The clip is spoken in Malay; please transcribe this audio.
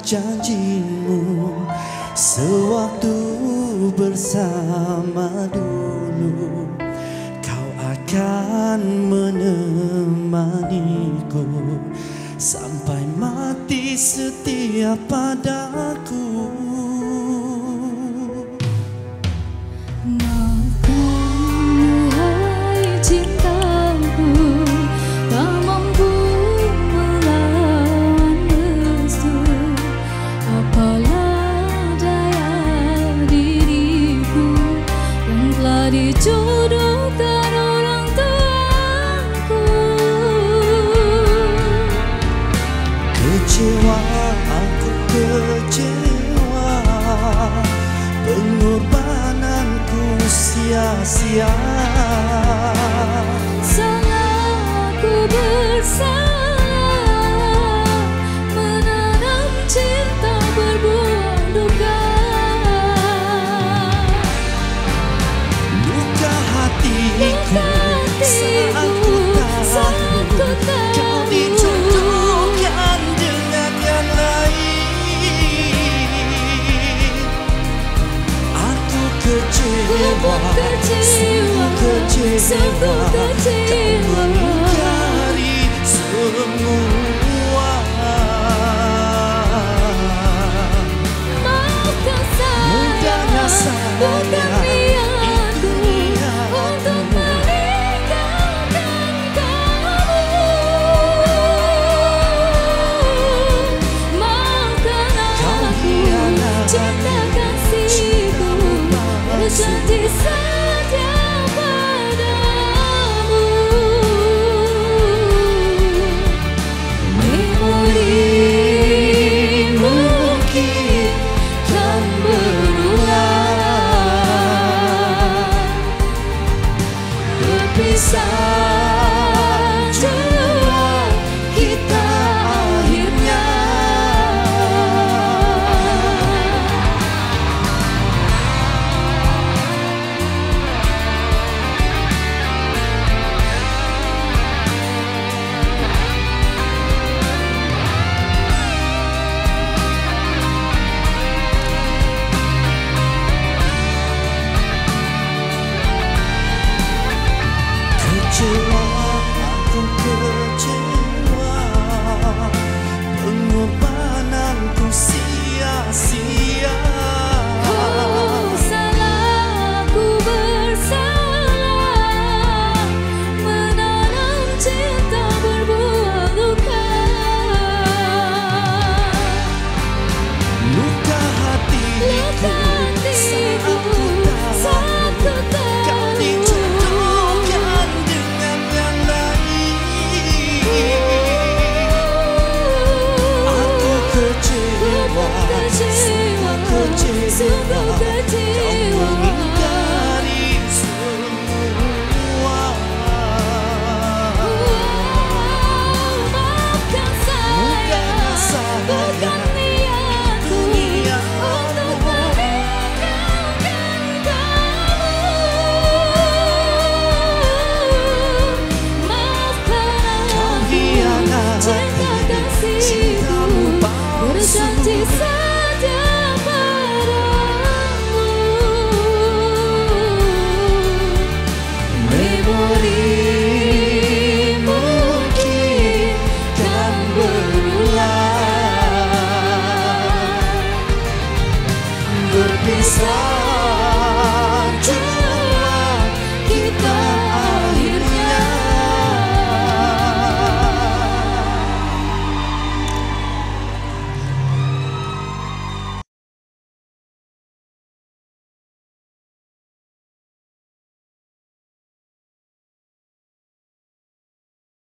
janjimu sewaktu bersama dulu. Kau akan menemaniku sampai mati setia padaku. Dijodohkan orang tuaku. Kecewa, aku kecewa, pengorbananku sia-sia. Salah aku bersalah, menanam cinta berbuah duka. Saat ku tahu kau dijodohkan dengan yang lain, aku kecewa, sungguh kecewa. Kau mengingkari semua. Maafkan saya, bukan niatku untuk meninggalkan kamu. Maafkan aku, cinta kasihku berjanji setia padamu. Memori mungkin kan berulang, berpisah jua kita akhirnya. Kecewa, aku kecewa, pengorbananku sia-sia. Oh, salah aku bersalah, menanam cinta berbuah luka. Luka hatiku saat ku tahu kau dijodohkan dengan yang lain. Aku kecewa, sungguh kecewa. Kau mengingkari semua. Maafkan saya, bukan niatku untuk meninggalkan kamu. Maafkan aku, cinta kasihku berjanji setia padamu. Memori mungkin kan berulang, berpisah